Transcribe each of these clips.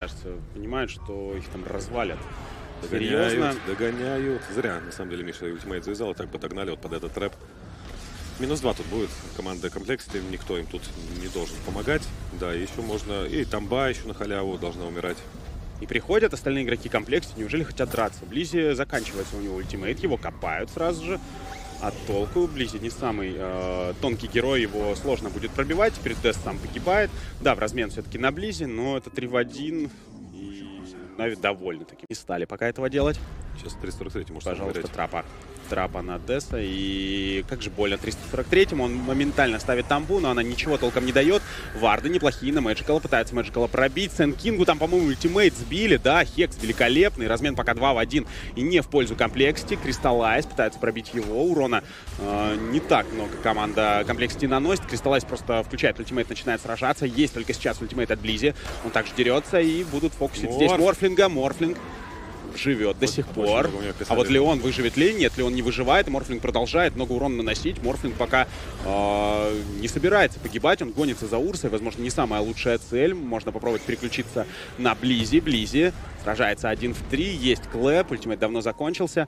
Кажется, понимают, что их там развалят. Догоняют. Зря, на самом деле, Миша ультимейт завязал, и так подогнали вот под этот трэп. -2 тут будет. Команда Complexity, никто им тут не должен помогать. Да, еще можно... И Тамба еще на халяву должна умирать. И приходят остальные игроки Complexity, неужели хотят драться? Близи заканчивается у него ультимейт, его копают сразу же. От толку. Близи не самый тонкий герой, его сложно будет пробивать. Теперь Дэс сам погибает. Да, в размен все-таки на Близи, но это 3 в 1. И Нави довольны-таки не стали пока этого делать. Сейчас 343 может пожалуйста, умереть. трапа на Дэса. И как же больно 343-му. Он моментально ставит тамбу, но она ничего толком не дает. Варды неплохие на Мэджикала. Пытаются Мэджикала пробить. Сен Кингу там, по-моему, ультимейт сбили. Да, Хекс великолепный. Размен пока 2 в 1. И не в пользу Complexity. Кристаллайз пытается пробить его. Урона не так много команда Complexity наносит. Кристаллайз просто включает ультимейт, начинает сражаться. Есть только сейчас ультимейт от Близи. Он также дерется. И будут фокусить здесь Морфлинга. Морфлинг живет до сих пор. А вот Леон выживет ли? Нет, Леон не выживает. Морфлинг продолжает много урона наносить. Морфлинг пока не собирается погибать. Он гонится за Урсой. Возможно, не самая лучшая цель. Можно попробовать переключиться на Близи. Близи сражается 1 в 3. Есть Клэп. Ультимейт давно закончился.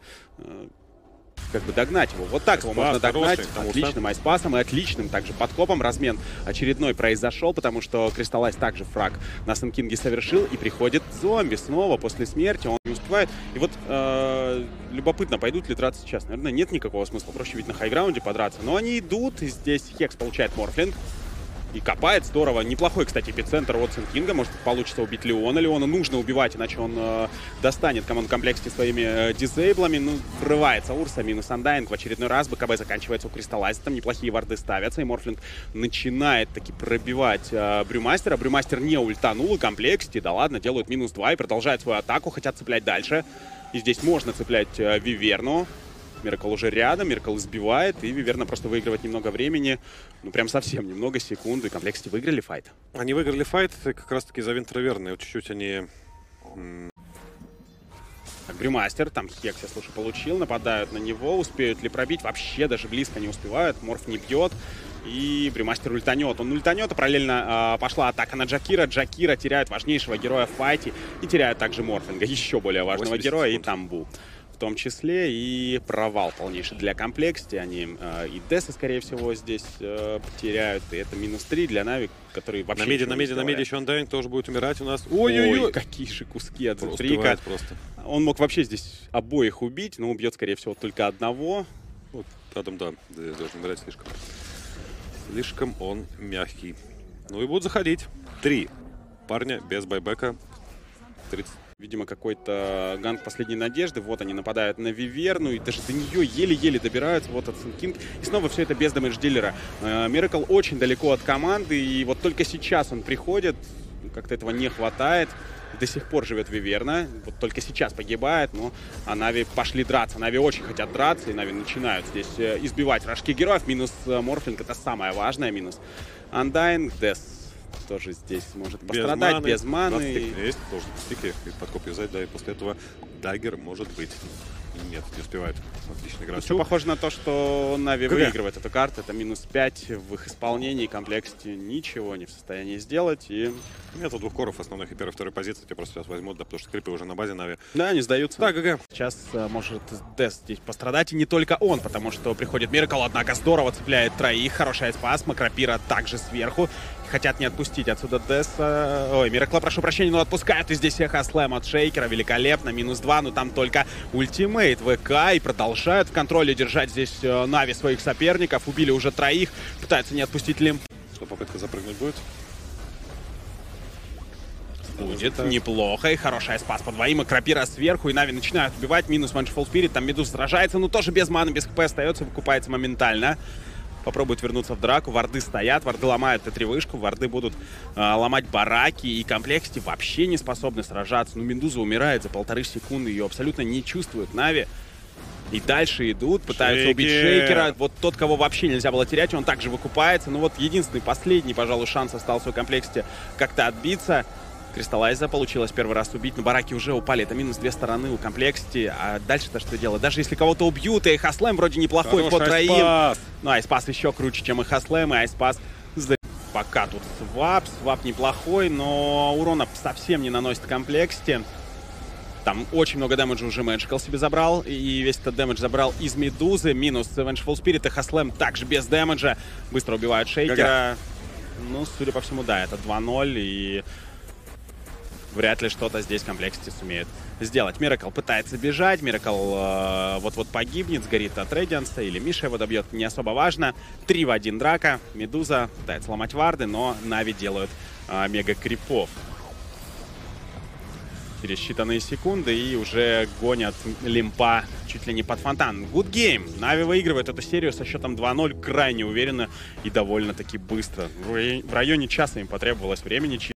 Как бы догнать его. Вот так его можно догнать. Отличным айспасом и отличным также подкопом. Размен очередной произошел, потому что Кристаллайз также фраг на Сен Кинге совершил. И приходит зомби снова после смерти. Он не успевает. И вот любопытно, пойдут ли драться сейчас. Наверное, нет никакого смысла. Проще ведь на хайграунде подраться. Но они идут. И здесь Хекс получает Морфлинг. И копает здорово. Неплохой, кстати, эпицентр от Сен Кинга. Может, получится убить Леона. Леона нужно убивать, иначе он достанет команду Complexity своими дизейблами. Ну, врывается Урса, минус Undying. В очередной раз БКБ заканчивается у Кристаллайза. Там неплохие варды ставятся. И Морфлинг начинает таки пробивать Брюмастера. Брюмастер не ультанул. И Complexity, да ладно, делают -2 и продолжают свою атаку. Хотят цеплять дальше. И здесь можно цеплять Виверну. Миракл уже рядом, Миракл избивает, и Виверна просто выигрывает немного времени. Ну, прям совсем немного, секунды. Complexity выиграли файт. Они выиграли файт как раз-таки за Винтерверна. Вот чуть-чуть они... Так, Брюмастер, там Хекс, я слышу, получил. Нападают на него, успеют ли пробить? Вообще даже близко не успевают. Морф не бьет. И Брюмастер ультанет. Он ультанет, а параллельно пошла атака на Джакира. Джакира теряет важнейшего героя в файте. И теряет также Морфлинга, еще более важного героя, и Тамбу. В том числе и провал полнейший для Complexity. Они и Деса, скорее всего, здесь потеряют. И это -3 для Нави, который вообще... На меди еще Undying тоже будет умирать у нас. Ой-ой-ой, какие же куски от Зефрика. Он мог вообще здесь обоих убить, но убьет, скорее всего, только одного. Вот, Адам, да, должен умирать слишком. Слишком он мягкий. Ну и будут заходить. 3 парня без байбека. 30. Видимо, какой-то ганг последней надежды. Вот они нападают на Виверну. И даже до нее еле-еле добираются. Вот от Сен Кинг. И снова все это без дэмэдж-дилера. Миракл очень далеко от команды. И вот только сейчас он приходит. Как-то этого не хватает. До сих пор живет Виверна. Вот только сейчас погибает. Но Нави пошли драться. Нави очень хотят драться. И Нави начинают здесь избивать рожки героев. Минус Морфлинг. Это самое важное. Минус Undying. Дес тоже здесь может пострадать без маны. Есть, должен стики и подкоп юзать, да, и после этого даггер может быть. Нет, не успевает. Отлично играть. Все похоже на то, что Нави выигрывает эту карту. Это -5 в их исполнении. Complexity ничего не в состоянии сделать. И... Нету 2 коров основных и первой и второй позиции. Тебя просто сейчас возьмут, да, потому что крипы уже на базе Нави. Да, они сдаются. Да, ГГ. Сейчас может Дес здесь пострадать. И не только он, потому что приходит Миракл, однако здорово цепляет троих. Хороший спас. Макрапира также сверху. Хотят не отпустить отсюда Деса. Ой, Миракла, прошу прощения, но отпускают. И здесь эхо слэм от Шейкера. Великолепно. -2. Но там только ультимейт ВК. И продолжают в контроле держать здесь Нави своих соперников. Убили уже 3. Пытаются не отпустить Лим. Что, попытка запрыгнуть будет? Будет неплохо. И хороший спас по 2. Макрапира сверху. И Нави начинают убивать. Минус Vengeful Spirit. Там Медуз сражается. Но тоже без маны, без хп остается. Выкупается моментально. Попробуют вернуться в драку. Варды стоят, варды ломают Т3-вышку, варды будут ломать бараки. И Complexity вообще не способны сражаться. Ну, Медуза умирает за 1,5 секунды. Ее абсолютно не чувствуют Нави. И дальше идут, пытаются убить Шейкера. Вот тот, кого вообще нельзя было терять, он также выкупается. Ну вот единственный, последний, пожалуй, шанс остался у Complexity как-то отбиться. Кристаллайза получилось первый раз убить, но бараки уже упали. Это -2 стороны у Complexity. А дальше-то что делать? Даже если кого-то убьют, и Айхаслэм вроде неплохой по 3. Но Айспас еще круче, чем Айхаслэм, и Айспас пока тут свап. Свап неплохой, но урона совсем не наносит комплексити. Там очень много дэмэджа уже Magical себе забрал. И весь этот дэмэдж забрал из Медузы. Минус Vengeful Spirit и Хаслэм также без дэмэджа. Быстро убивают Шейкера. Ну, судя по всему, да, это 2-0. И вряд ли что-то здесь комплексити сумеет сделать. Miracle пытается бежать. Miracle вот-вот погибнет, сгорит от Radiance. Или Миша его добьет, не особо важно. 3 в 1 драка. Медуза пытается ломать варды, но Нави делают мега крипов. Через считанные секунды и уже гонят Лимпа чуть ли не под фонтан. Good game. Нави выигрывает эту серию со счетом 2-0 крайне уверенно и довольно-таки быстро. В районе часа им потребовалось времени.